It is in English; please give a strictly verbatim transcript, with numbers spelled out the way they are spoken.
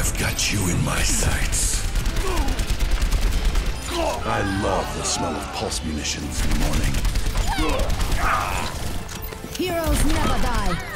I've got you in my sights. I love the smell of pulse munitions in the morning. Heroes never die.